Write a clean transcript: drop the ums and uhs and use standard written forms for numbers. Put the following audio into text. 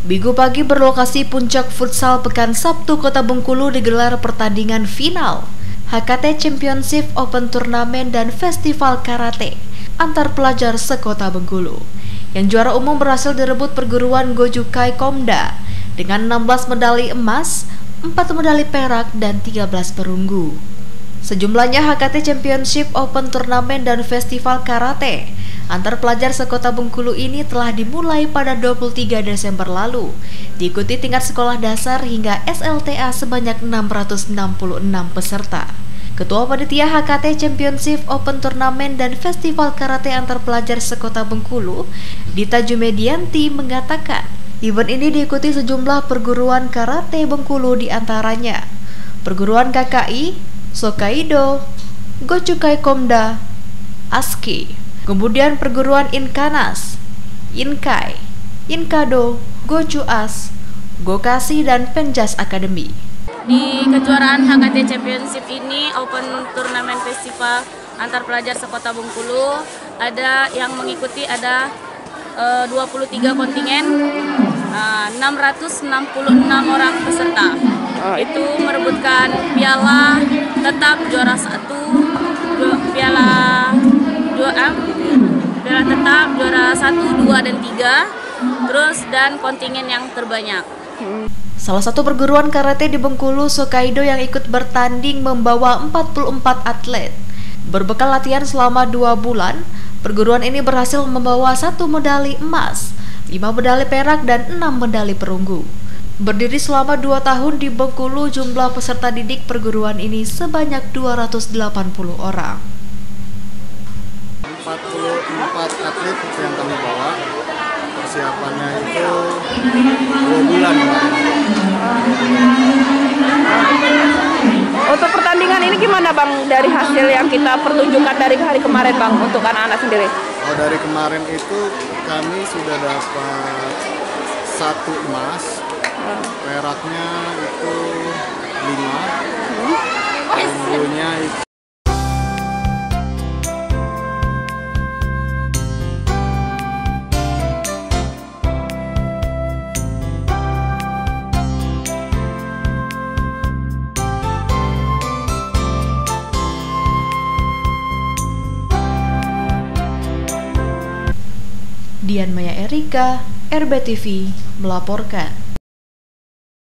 Minggu pagi berlokasi puncak futsal Pekan Sabtu Kota Bengkulu digelar pertandingan final HKT Championship Open Turnamen dan Festival Karate antar pelajar sekota Bengkulu. Yang juara umum berhasil direbut perguruan Gojukai Komda dengan 16 medali emas, 4 medali perak, dan 13 perunggu. Sejumlahnya HKT Championship Open Turnamen dan Festival Karate antar pelajar sekota Bengkulu ini telah dimulai pada 23 Desember lalu, diikuti tingkat sekolah dasar hingga SLTA sebanyak 666 peserta. Ketua Panitia HKT Championship Open Turnamen dan Festival Karate antar pelajar sekota Bengkulu, Dita Jumedianti, mengatakan, event ini diikuti sejumlah perguruan karate Bengkulu, di antaranya perguruan KKI, Sokaido, Gojukai Komda, ASKI, kemudian perguruan Inkanas, Inkai, Inkado, Gocuas, Gokasi, dan Penjas Academy. Di kejuaraan HKT Championship ini, Open Turnamen Festival antar pelajar sekota Bengkulu, ada yang mengikuti ada 23 kontingen, 666 orang peserta. Itu merebutkan piala tetap juara 1, piala tetap juara 1, 2, dan 3, dan kontingen yang terbanyak. Salah satu perguruan karate di Bengkulu, Sokaido, yang ikut bertanding membawa 44 atlet. Berbekal latihan selama 2 bulan, perguruan ini berhasil membawa 1 medali emas, 5 medali perak, dan 6 medali perunggu. Berdiri selama 2 tahun di Bengkulu, jumlah peserta didik perguruan ini sebanyak 280 orang. 44 atlet yang kami bawa, persiapannya itu 2 bulan. Untuk pertandingan ini gimana Bang, dari hasil yang kita pertunjukkan dari hari kemarin Bang, untuk anak-anak sendiri? Dari kemarin itu kami sudah dapat 1 emas, peraknya itu 5, perunggunya itu Dian Maya Erika, RBTV melaporkan.